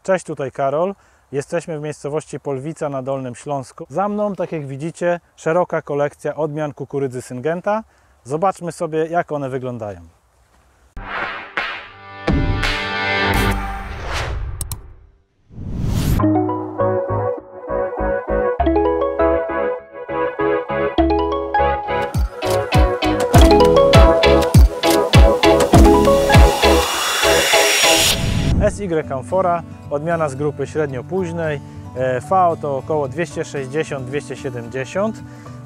Cześć, tutaj Karol. Jesteśmy w miejscowości Polwica na Dolnym Śląsku. Za mną, tak jak widzicie, szeroka kolekcja odmian kukurydzy Syngenta. Zobaczmy sobie, jak one wyglądają. SY Amfora, odmiana z grupy średnio późnej, V to około 260-270.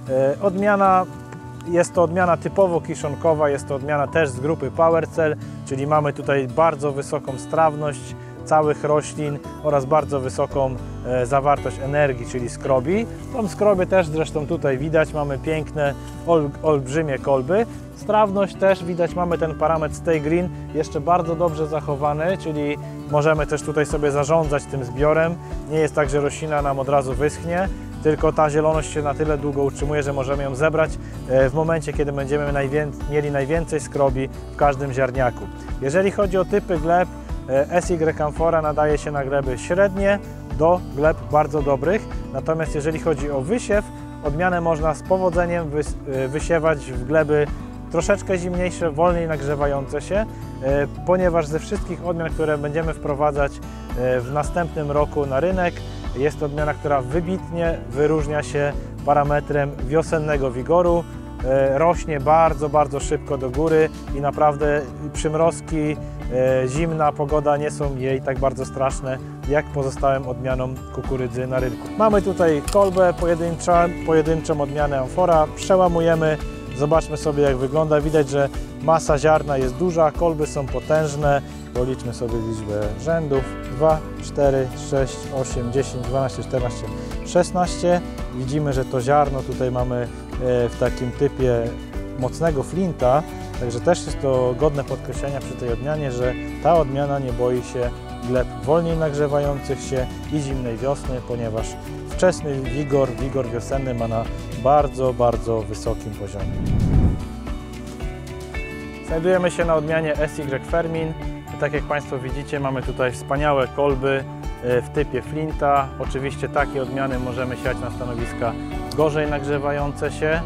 Jest to odmiana typowo kiszonkowa, jest to odmiana też z grupy PowerCell, czyli mamy tutaj bardzo wysoką strawność całych roślin oraz bardzo wysoką zawartość energii, czyli skrobi. Tą skrobię też zresztą tutaj widać, mamy piękne, olbrzymie kolby. Strawność też widać, mamy ten parametr Stay Green jeszcze bardzo dobrze zachowany, czyli możemy też tutaj sobie zarządzać tym zbiorem. Nie jest tak, że roślina nam od razu wyschnie, tylko ta zieloność się na tyle długo utrzymuje, że możemy ją zebrać w momencie, kiedy będziemy mieli najwięcej skrobi w każdym ziarniaku. Jeżeli chodzi o typy gleb, SY Amfora nadaje się na gleby średnie do gleb bardzo dobrych, natomiast jeżeli chodzi o wysiew, odmianę można z powodzeniem wysiewać w gleby troszeczkę zimniejsze, wolniej nagrzewające się, ponieważ ze wszystkich odmian, które będziemy wprowadzać w następnym roku na rynek, jest to odmiana, która wybitnie wyróżnia się parametrem wiosennego wigoru. Rośnie bardzo szybko do góry i naprawdę przymrozki, zimna pogoda nie są jej tak bardzo straszne jak pozostałym odmianom kukurydzy na rynku. Mamy tutaj kolbę pojedynczą odmianę Amfora, przełamujemy, zobaczmy sobie, jak wygląda. Widać, że masa ziarna jest duża, kolby są potężne. Policzmy sobie liczbę rzędów: 2, 4, 6, 8, 10, 12, 14, 16. Widzimy, że to ziarno tutaj mamy w takim typie mocnego flinta, także też jest to godne podkreślenia przy tej odmianie, że ta odmiana nie boi się gleb wolniej nagrzewających się i zimnej wiosny, ponieważ wczesny wigor wiosenny ma na bardzo wysokim poziomie. Znajdujemy się na odmianie SY Fermin. Tak jak Państwo widzicie, mamy tutaj wspaniałe kolby w typie flinta. Oczywiście takie odmiany możemy siać na stanowiska gorzej nagrzewające się.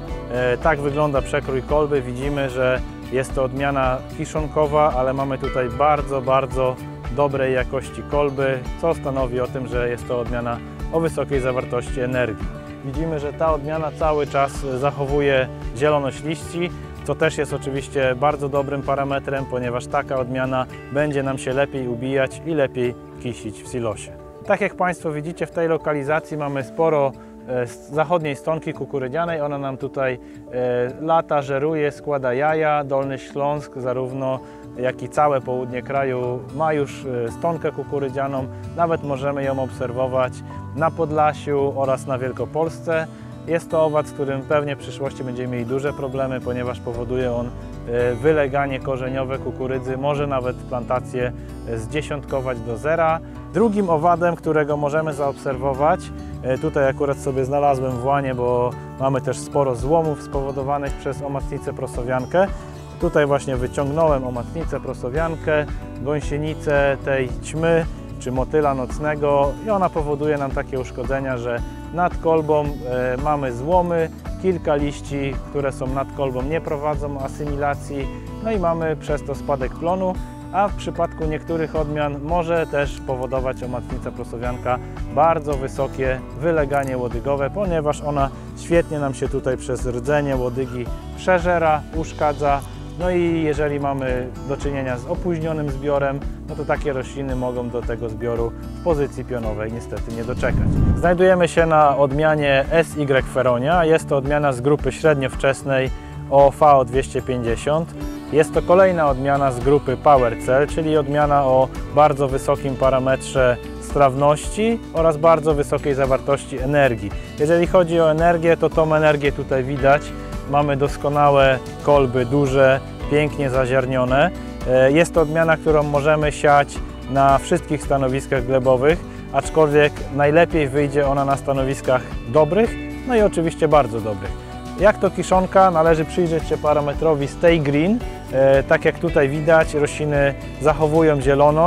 Tak wygląda przekrój kolby. Widzimy, że jest to odmiana kiszonkowa, ale mamy tutaj bardzo dobrej jakości kolby, co stanowi o tym, że jest to odmiana o wysokiej zawartości energii. Widzimy, że ta odmiana cały czas zachowuje zieloność liści, co też jest oczywiście bardzo dobrym parametrem, ponieważ taka odmiana będzie nam się lepiej ubijać i lepiej kisić w silosie. Tak jak Państwo widzicie, w tej lokalizacji mamy sporo zachodniej stonki kukurydzianej. Ona nam tutaj lata, żeruje, składa jaja. Dolny Śląsk, zarówno jak i całe południe kraju, ma już stonkę kukurydzianą. Nawet możemy ją obserwować na Podlasiu oraz na Wielkopolsce. Jest to owad, z którym pewnie w przyszłości będziemy mieli duże problemy, ponieważ powoduje on wyleganie korzeniowe kukurydzy, może nawet plantację zdziesiątkować do zera. Drugim owadem, którego możemy zaobserwować, tutaj akurat sobie znalazłem w łanie, bo mamy też sporo złomów spowodowanych przez omacnicę prosowiankę. Tutaj właśnie wyciągnąłem omacnicę prosowiankę, gąsienicę tej ćmy czy motyla nocnego i ona powoduje nam takie uszkodzenia, że nad kolbą mamy złomy, kilka liści, które są nad kolbą, nie prowadzą asymilacji, no i mamy przez to spadek plonu, a w przypadku niektórych odmian może też powodować omacnica prosowianka bardzo wysokie wyleganie łodygowe, ponieważ ona świetnie nam się tutaj przez rdzenie łodygi przeżera, uszkadza. No i jeżeli mamy do czynienia z opóźnionym zbiorem, no to takie rośliny mogą do tego zbioru w pozycji pionowej niestety nie doczekać. Znajdujemy się na odmianie SY Feronia. Jest to odmiana z grupy średnio wczesnej o VO 250. Jest to kolejna odmiana z grupy PowerCell, czyli odmiana o bardzo wysokim parametrze strawności oraz bardzo wysokiej zawartości energii. Jeżeli chodzi o energię, to tą energię tutaj widać. Mamy doskonałe kolby, duże, pięknie zaziarnione. Jest to odmiana, którą możemy siać na wszystkich stanowiskach glebowych, aczkolwiek najlepiej wyjdzie ona na stanowiskach dobrych, no i oczywiście bardzo dobrych. Jak to kiszonka, należy przyjrzeć się parametrowi Stay Green. Tak jak tutaj widać, rośliny zachowują zieloność,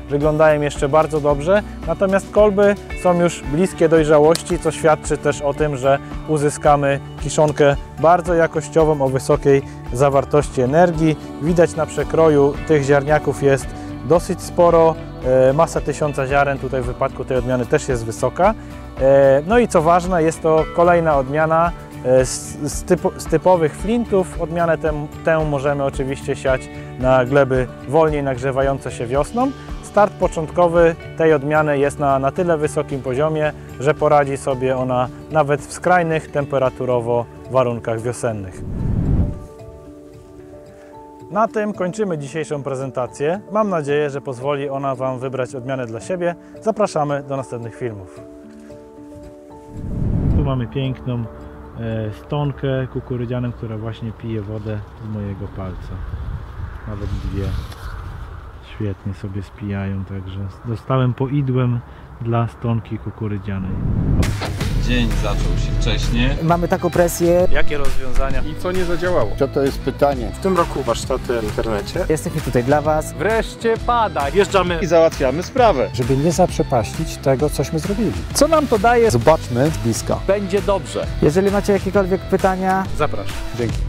wyglądają jeszcze bardzo dobrze, natomiast kolby są już bliskie dojrzałości, co świadczy też o tym, że uzyskamy kiszonkę bardzo jakościową, o wysokiej zawartości energii. Widać na przekroju tych ziarniaków jest dosyć sporo, masa 1000 ziaren tutaj w wypadku tej odmiany też jest wysoka. No i co ważne, jest to kolejna odmiana z typowych flintów. Odmianę tę możemy oczywiście siać na gleby wolniej nagrzewające się wiosną. Start początkowy tej odmiany jest na tyle wysokim poziomie, że poradzi sobie ona nawet w skrajnych temperaturowo warunkach wiosennych. Na tym kończymy dzisiejszą prezentację. Mam nadzieję, że pozwoli ona Wam wybrać odmianę dla siebie. Zapraszamy do następnych filmów. Tu mamy piękną stonkę kukurydzianą, która właśnie pije wodę z mojego palca. Nawet dwie świetnie sobie spijają, także dostałem poidłem dla stonki kukurydzianej. Dzień zaczął się wcześniej. Mamy taką presję. Jakie rozwiązania? I co nie zadziałało? Co to jest pytanie? W tym roku warsztaty w internecie. Jesteśmy tutaj dla Was. Wreszcie pada. Wjeżdżamy I załatwiamy sprawę. żeby nie zaprzepaścić tego, cośmy zrobili. Co nam to daje? Zobaczmy z bliska. Będzie dobrze. Jeżeli macie jakiekolwiek pytania, Zapraszam. Dzięki.